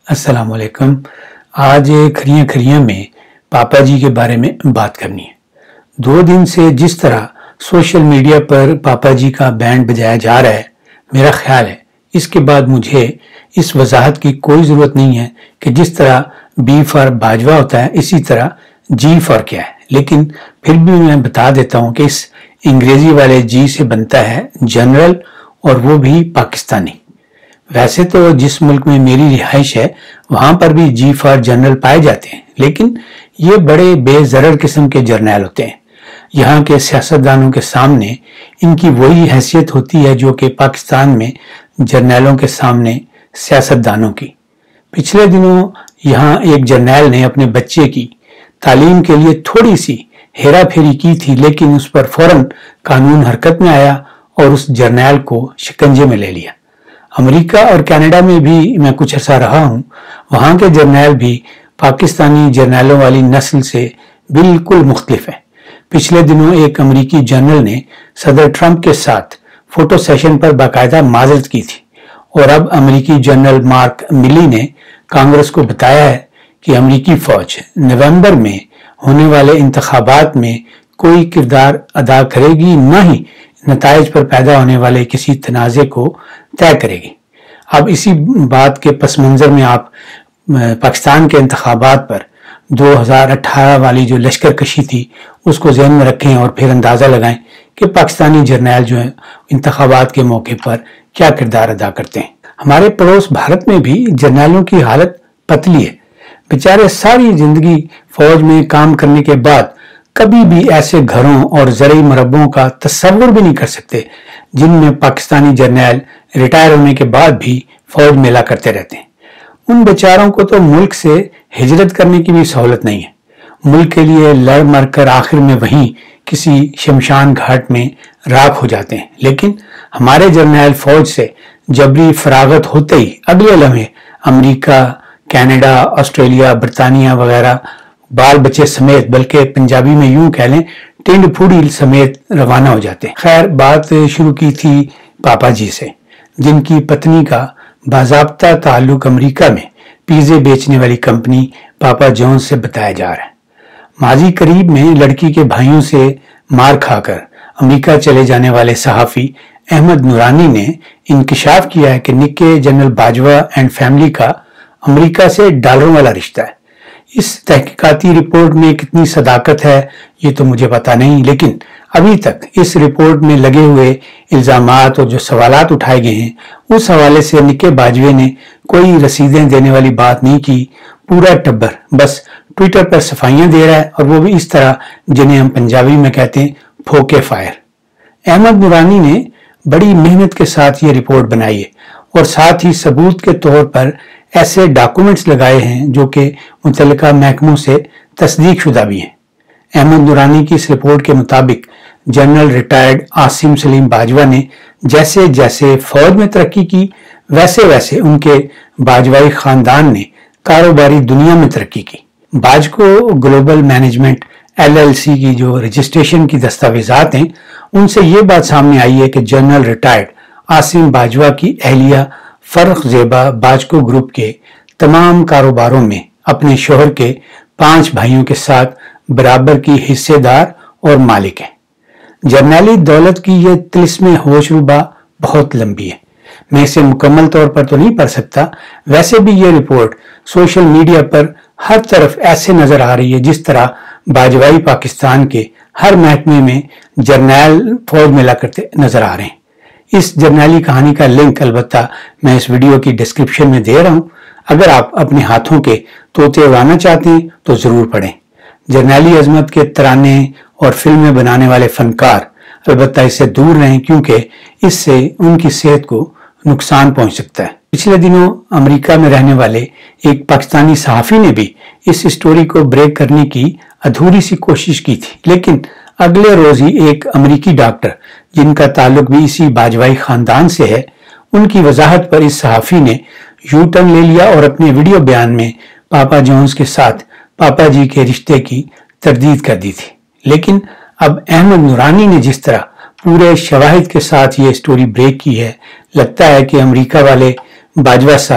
अस्सलाम वालेकुम। आज खरियां खरियां में पापा जी के बारे में बात करनी है। 2 दिन से जिस तरह सोशल मीडिया पर पापा जी का बैंड बजाया जा रहा है, मेरा ख्याल है इसके बाद मुझे इस वजाहत की कोई ज़रूरत नहीं है कि जिस तरह बी फॉर बाजवा होता है इसी तरह जी फॉर क्या है। लेकिन फिर भी मैं बता देता हूँ कि इस अंग्रेजी वाले जी से बनता है जनरल, और वो भी पाकिस्तानी। वैसे तो जिस मुल्क में मेरी रिहाइश है वहां पर भी जी फॉर जनरल पाए जाते हैं, लेकिन ये बड़े बेजरर किस्म के जर्नैल होते हैं। यहाँ के सियासतदानों के सामने इनकी वही हैसियत होती है जो कि पाकिस्तान में जर्नैलों के सामने सियासतदानों की। पिछले दिनों यहाँ एक जर्नैल ने अपने बच्चे की तालीम के लिए थोड़ी सी हेरा फेरी की थी, लेकिन उस पर फौरन कानून हरकत में आया और उस जर्नैल को शिकंजे में ले लिया। अमेरिका और कनाडा में भी मैं कुछ अर्सा रहा हूँ, वहाँ के जर्नैल भी पाकिस्तानी जर्नैलों वाली नस्ल से बिल्कुल मुख्तलिफ है। पिछले दिनों एक अमेरिकी जर्नल ने सदर ट्रंप के साथ फोटो सेशन पर बाकायदा माजरत की थी, और अब अमेरिकी जनरल मार्क मिली ने कांग्रेस को बताया है कि अमेरिकी फौज नवंबर में होने वाले इंतखाबात में कोई किरदार अदा करेगी, न ही नताइज पर पैदा होने वाले किसी तनाज़े को तय करेगी। अब इसी बात के पस मंज़र में आप पाकिस्तान के इंतखाबात पर 2018 वाली जो लश्कर कशी थी उसको ज़हन में रखें और फिर अंदाज़ा लगाएं कि पाकिस्तानी जर्नैल जो है इंतखाबात के मौके पर क्या किरदार अदा करते हैं। हमारे पड़ोस भारत में भी जर्नैलों की हालत पतली है। बेचारे सारी जिंदगी फौज में काम करने के बाद कभी भी ऐसे घरों और ज़रई मरब्बों का तस्वुर भी नहीं कर सकते जिनमें पाकिस्तानी जर्नैल रिटायर होने के बाद भी फौज मेला करते रहते हैं। उन बेचारों को तो मुल्क से हिजरत करने की भी सहूलत नहीं है। मुल्क के लिए लड़ मर कर आखिर में वहीं किसी शमशान घाट में राख हो जाते हैं, लेकिन हमारे जर्नैल फौज से जबरी फरागत होते ही अगले लम्हे अमेरिका, कनाडा, ऑस्ट्रेलिया, बरतानिया वगैरह बाल बच्चे समेत, बल्कि पंजाबी में यूं कह लें टिंड फूड़ी समेत रवाना हो जाते हैं। खैर, बात शुरू की थी पापा जी से, जिनकी पत्नी का बाज़ाब्ता ताल्लुक अमेरिका में पिज़्ज़े बेचने वाली कंपनी पापा जॉन्स से बताया जा रहा है। माजी करीब में लड़की के भाइयों से मार खाकर अमेरिका चले जाने वाले सहाफ़ी अहमद नूरानी ने इंकशाफ किया है कि निक्के जनरल बाजवा एंड फैमिली का अमेरिका से डॉलरों वाला रिश्ता है। इस तहकीकाती रिपोर्ट में कितनी सदाकत है ये तो मुझे पता नहीं, लेकिन अभी तक इस रिपोर्ट में लगे हुए इल्जामात और जो सवालात उठाए गए हैं उस हवाले से निक्के बाजवे ने कोई रसीदें देने वाली बात नहीं की। पूरा टब्बर बस ट्विटर पर सफाइयां दे रहा है, और वो भी इस तरह जिन्हें हम पंजाबी में कहते हैं फोके फायर। अहमद नूरानी ने बड़ी मेहनत के साथ ये रिपोर्ट बनाई है और साथ ही सबूत के तौर पर ऐसे डॉक्यूमेंट्स लगाए हैं जो कि मुतल्लिका महकमों से तस्दीक शुदा भी हैं। अहमद नूरानी की इस रिपोर्ट के मुताबिक जनरल रिटायर्ड आसिम सलीम बाजवा ने जैसे जैसे फौज में तरक्की की वैसे वैसे उनके बाजवाई खानदान ने कारोबारी दुनिया में तरक्की की। बाजको ग्लोबल मैनेजमेंट LLC की जो रजिस्ट्रेशन की दस्तावेजात हैं उनसे ये बात सामने आई है कि जनरल रिटायर्ड आसिम बाजवा की अहलिया फर्ख ज़ेबा बाजको ग्रुप के तमाम कारोबारों में अपने शोहर के 5 भाइयों के साथ बराबर की हिस्सेदार और मालिक हैं। जर्नैली दौलत की ये तिलिस्मे होशरुबा बहुत लंबी है, मैं इसे मुकम्मल तौर पर तो नहीं पढ़ सकता। वैसे भी ये रिपोर्ट सोशल मीडिया पर हर तरफ ऐसे नजर आ रही है जिस तरह बाजवाई पाकिस्तान के हर महकमे में जर्नैल फौज मेला करते नजर आ रहे हैं। इस जर्नैली कहानी का लिंक अलबत्ता मैं इस वीडियो की डिस्क्रिप्शन में दे रहा हूं। अगर आप अपने हाथों के तोते उड़ाना चाहते हैं तो जरूर पढ़ें। जर्नैली अजमत के तराने और फिल्में बनाने वाले फनकार अलबत्ता इससे दूर रहें, क्योंकि इससे उनकी सेहत को नुकसान पहुंच सकता है। पिछले दिनों अमेरिका में रहने वाले एक पाकिस्तानी सहाफ़ी ने भी इस स्टोरी को ब्रेक करने की अधूरी सी कोशिश की थी, लेकिन अगले रोज ही एक अमेरिकी डॉक्टर जिनका ताल्लुक भी इसी बाजवाई खानदान से है, उनकी वजाहत पर इस सहाफ़ी ने यू टर्न ले लिया और अपने वीडियो बयान में पापा जॉन्स के साथ पापा जी के रिश्ते की तरदीद कर दी थी। लेकिन अब अहमद नूरानी ने जिस तरह पूरे शवाहिद के साथ ये स्टोरी ब्रेक की है, लगता है कि अमेरिका वाले बाजवा साहब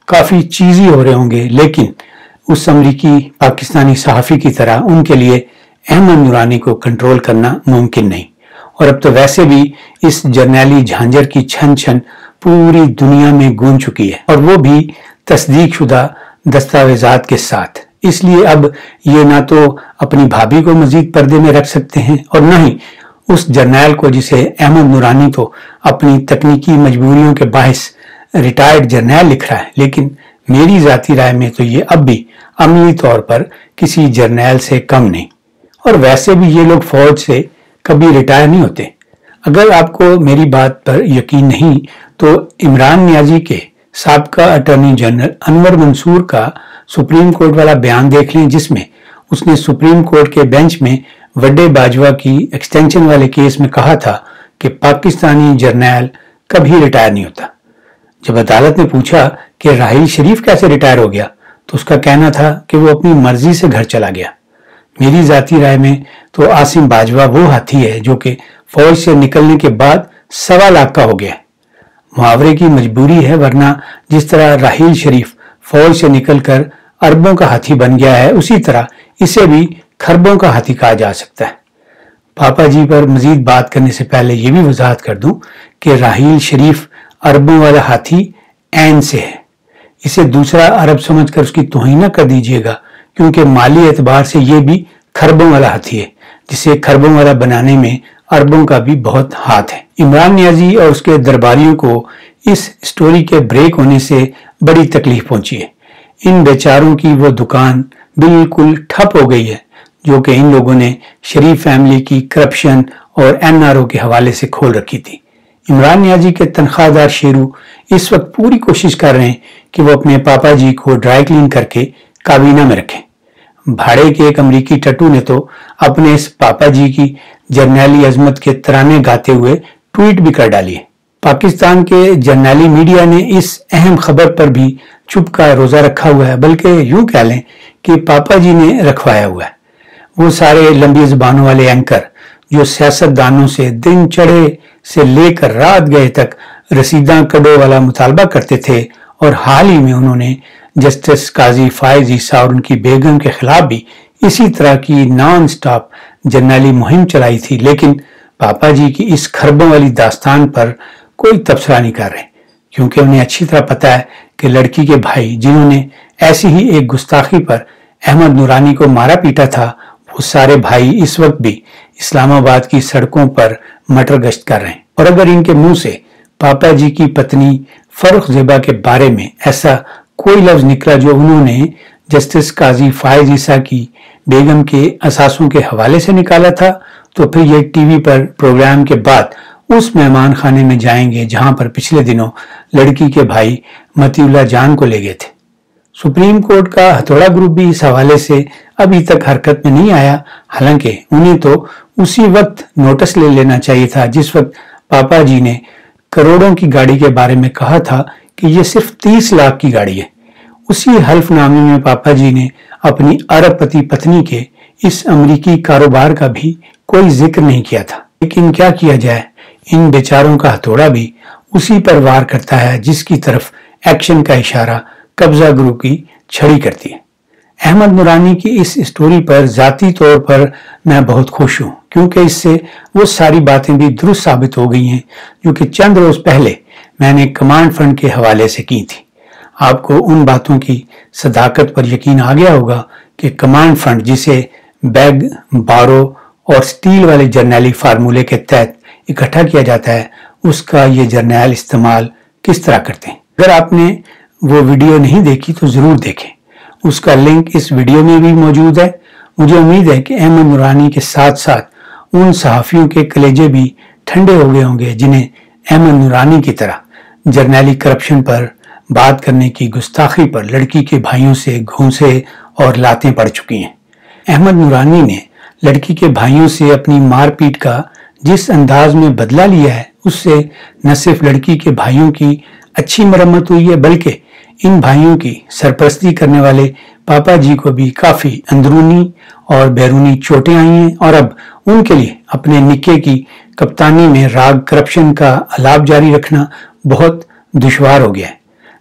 काफी चीजी हो रहे होंगे, लेकिन उस अमरीकी पाकिस्तानी सहाफी की तरह उनके लिए अहमद नूरानी को कंट्रोल करना मुमकिन नहीं। और अब तो वैसे भी इस जर्नैली झांझर की छन छन पूरी दुनिया में गूंज चुकी है, और वो भी तस्दीक शुदा दस्तावेजात के साथ। इसलिए अब ये ना तो अपनी भाभी को मजीद पर्दे में रख सकते हैं और न ही उस जर्नैल को जिसे अहमद नूरानी तो अपनी तकनीकी मजबूरियों के बाहिस रिटायर्ड जर्नैल लिख रहा है, लेकिन मेरी जाती राय में तो ये अब भी अमली तौर पर किसी जर्नैल से कम नहीं। और वैसे भी ये लोग फौज से कभी रिटायर नहीं होते। अगर आपको मेरी बात पर यकीन नहीं तो इमरान नियाजी के साबका अटॉर्नी जनरल अनवर मंसूर का सुप्रीम कोर्ट वाला बयान देख लें, जिसमें उसने सुप्रीम कोर्ट के बेंच में वड्डे बाजवा की एक्सटेंशन वाले केस में कहा था कि पाकिस्तानी जर्नैल कभी रिटायर नहीं होता। जब अदालत ने पूछा कि राहिल शरीफ कैसे रिटायर हो गया, तो उसका कहना था कि वो अपनी मर्जी से घर चला गया। मेरी जाती राय में तो आसिम बाजवा वो हाथी है जो कि फौज से निकलने के बाद 1.25 लाख का हो गया है। मुहावरे की मजबूरी है, वरना जिस तरह राहिल शरीफ फौज से निकलकर अरबों का हाथी बन गया है, उसी तरह इसे भी खरबों का हाथी कहा जा सकता है। पापा जी पर मजीद बात करने से पहले ये भी वजाहत कर दूं कि राहिल शरीफ अरबों वाला हाथी ऐन से है। इसे दूसरा अरब समझकर उसकी तौहीन न कर दीजिएगा, क्योंकि माली एतबार से ये भी खरबों वाला हाथी है, जिसे खरबों वाला बनाने में अरबों का भी बहुत हाथ है। इमरान नियाजी और उसके दरबारियों को इस स्टोरी के ब्रेक होने से बड़ी तकलीफ पहुंची है। इन बेचारों की वो दुकान बिल्कुल ठप हो गई है जो कि इन लोगों ने शरीफ फैमिली की करप्शन और एनआरओ के हवाले से खोल रखी थी। इमरान नियाजी के तनख्वाहदार शेरू इस वक्त पूरी कोशिश कर रहे हैं कि वो अपने पापा जी को ड्राई क्लीन करके काबीना में रखें। भाड़े के एक अमरीकी टट्टू ने तो अपने इस पापा जी की जर्नैली अजमत के तराने गाते हुए ट्वीट भी कर डाली है। पाकिस्तान के जर्नैली मीडिया ने इस अहम खबर पर भी चुप का रोजा रखा हुआ है, बल्कि यूं कह लें कि पापा जी ने रखवाया हुआ है। वो सारे लंबी जुबानों वाले एंकर जो सियासतदानों से दिन चढ़े से लेकर रात गए तक रसीदा कड़ो वाला मुतालबा करते थे, और हाल ही में उन्होंने जस्टिस काजी फायज ईसा और उनकी बेगम के खिलाफ भी इसी तरह की नॉन स्टॉप जर्नैली मुहिम चलाई थी, लेकिन पापा जी की इस खरबों वाली दास्तान पर कोई तबसरा नहीं कर रहे, क्योंकि उन्हें अच्छी तरह पता है कि लड़की के भाई जिन्होंने ऐसी ही एक गुस्ताखी पर अहमद नूरानी को मारा पीटा था, वो सारे भाई इस वक्त भी इस्लामाबाद की सड़कों पर मटर गश्त कर रहे हैं। और अगर इनके मुंह से पापा जी की पत्नी फर्रुख ज़ेबा के बारे में ऐसा कोई लफ्ज निकला जो उन्होंने जस्टिस काजी फायज ईसा की बेगम के असासों के हवाले से निकाला था, तो फिर ये टीवी पर प्रोग्राम के बाद उस मेहमान खाने में जाएंगे जहां पर पिछले दिनों लड़की के भाई मतीउल्लाह जान को ले गए थे। सुप्रीम कोर्ट का हथौड़ा ग्रुप भी इस हवाले से अभी तक हरकत में नहीं आया, हालांकि उन्हें तो उसी वक्त नोटिस ले लेना चाहिए था जिस वक्त पापा जी ने करोड़ों की गाड़ी के बारे में कहा था कि यह सिर्फ 30 लाख की गाड़ी है। उसी हल्फनामे में पापा जी ने अपनी अरबपति पत्नी के इस अमरीकी कारोबार का भी कोई जिक्र नहीं किया था। लेकिन क्या किया जाए, इन बेचारों का हथौड़ा भी उसी पर वार करता है जिसकी तरफ एक्शन का इशारा कब्जा ग्रुप की छड़ी करती है। अहमद नूरानी की इस स्टोरी पर जाती तौर पर मैं बहुत खुश हूं, क्योंकि इससे वो सारी बातें भी दुरुस्त साबित हो गई हैं जो कि चंद रोज पहले मैंने कमांड फंड के हवाले से की थी। आपको उन बातों की सदाकत पर यकीन आ गया होगा कि कमांड फंड, जिसे बैग, बारो और स्टील वाले जर्नैली फार्मूले के तहत इकट्ठा किया जाता है, उसका ये जर्नैल इस्तेमाल किस तरह करते हैं। अगर आपने वो वीडियो नहीं देखी तो जरूर देखें, उसका लिंक इस वीडियो में भी मौजूद है। मुझे उम्मीद है कि अहमद नूरानी के साथ साथ उन सहाफियों के कलेजे भी ठंडे हो गए होंगे जिन्हें अहमद नूरानी की तरह जर्नैली करप्शन पर बात करने की गुस्ताखी पर लड़की के भाइयों से घूंसे और लातें पड़ चुकी हैं। अहमद नूरानी ने लड़की के भाइयों से अपनी मारपीट का जिस अंदाज में बदला लिया है, उससे न सिर्फ लड़की के भाइयों की अच्छी मरम्मत हुई है, बल्कि इन भाइयों की सरपरस्ती करने वाले पापा जी को भी काफी अंदरूनी और बैरूनी चोटें आई हैं, और अब उनके लिए अपने निक्के की कप्तानी में राग करप्शन का अलाप जारी रखना बहुत दुश्वार हो गया है।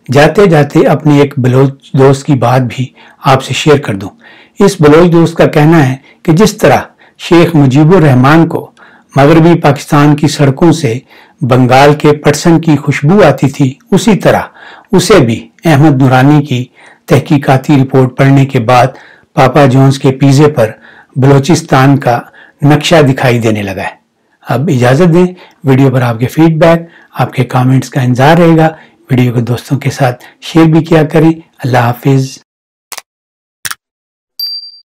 जाते जाते अपने एक बलोच दोस्त की बात भी आपसे शेयर कर दूं। इस बलोच दोस्त का कहना है कि जिस तरह शेख मुजीबुर रहमान को मगरबी पाकिस्तान की सड़कों से बंगाल के पटसन की खुशबू आती थी, उसी तरह उसे भी अहमद नूरानी की तहकीकाती रिपोर्ट पढ़ने के बाद पापा जॉन्स के पिज़्ज़े पर बलोचिस्तान का नक्शा दिखाई देने लगा है। अब इजाज़त दें, वीडियो पर आपके फीडबैक, आपके कमेंट्स का इंतजार रहेगा। वीडियो को दोस्तों के साथ शेयर भी किया करें। अल्लाह हाफिज़।